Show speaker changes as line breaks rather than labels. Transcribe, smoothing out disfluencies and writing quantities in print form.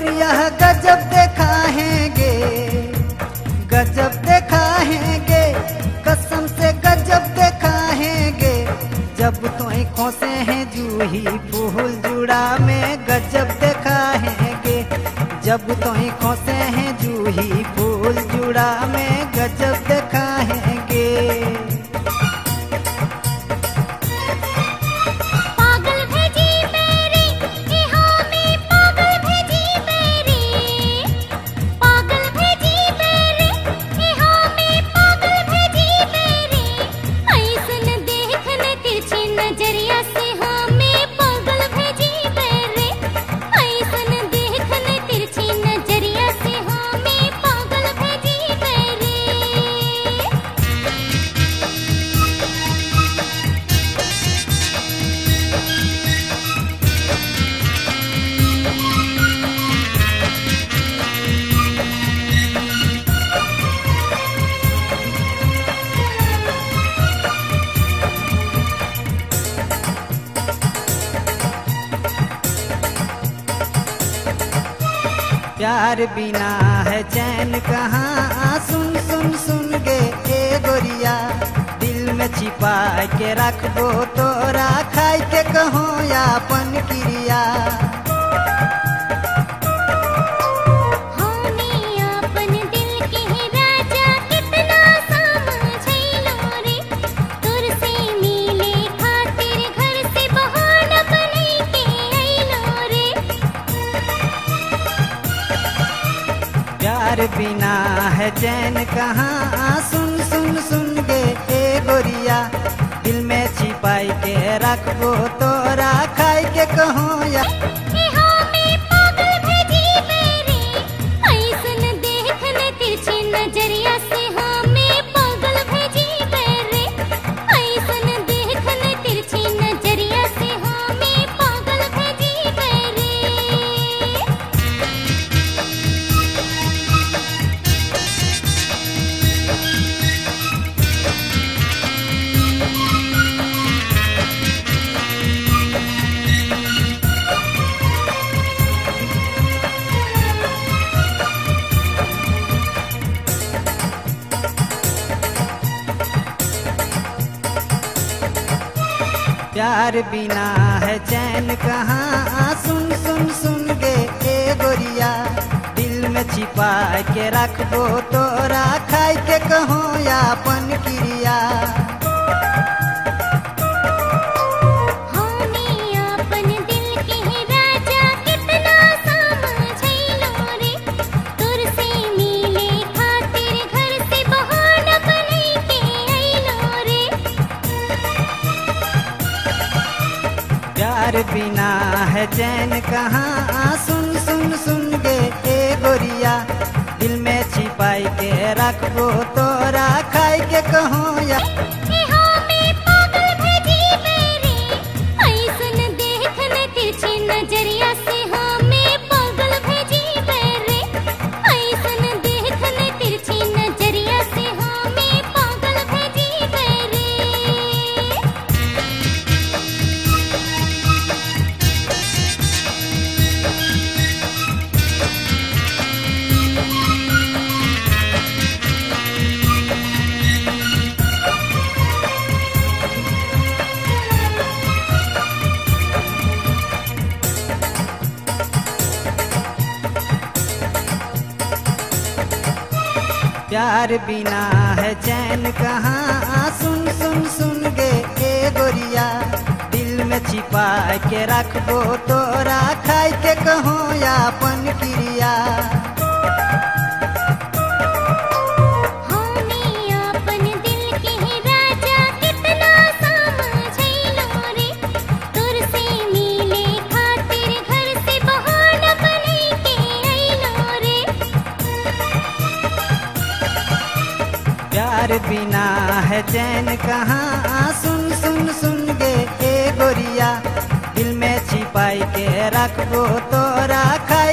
गोरिया गजब दिखाएंगे, गजब दिखाएंगे, कसम से गजब दिखाएंगे। जब तोई खोसे हैं जूही फूल जुड़ा में गजब दिखाएंगे, जब तोई खोसे हैं जूही फूल जुड़ा में गजब दिखाएंगे। प्यार बिना है चैन कहाँ, सुन सुन सुन गे ए गोरिया। दिल में छिपा के रखबो तोरा, खाई के कहो यापन क्रिया। प्यार बिना है चैन कहाँ, सुन सुन सुन गे ए गोरिया। दिल में छिपाई के रखबो तोरा, खाई के कहो या। प्यार बिना है चैन कहाँ, सुन सुन सुन गे ए गोरिया। दिल में छिपा के रखबो तोरा, खाई के कहो यापन क्रिया। प्यार बिना है चैन कहाँ, सुन सुन सुन गे ए गोरिया। दिल में छिपाई के रखबो तोरा, खाई के कहो या। प्यार बिना है चैन कहाँ, सुन सुन सुन गे ए गोरिया। दिल में छिपा के रखबो तोरा, खाई के कहो यापन क्रिया। प्यार बिना है चैन कहाँ, सुन सुन सुन गे ए गोरिया। दिल में छिपाई के रखबो तोरा, खाई